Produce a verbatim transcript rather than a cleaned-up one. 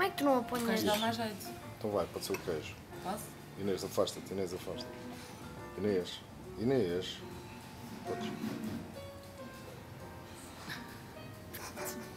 Como é que tu não O apanhas? queijo dá mais jeito. Então vai, pode ser o queijo. Posso? Inês, afasta-te, Inês, afasta-te. Inês, Inês. Podes.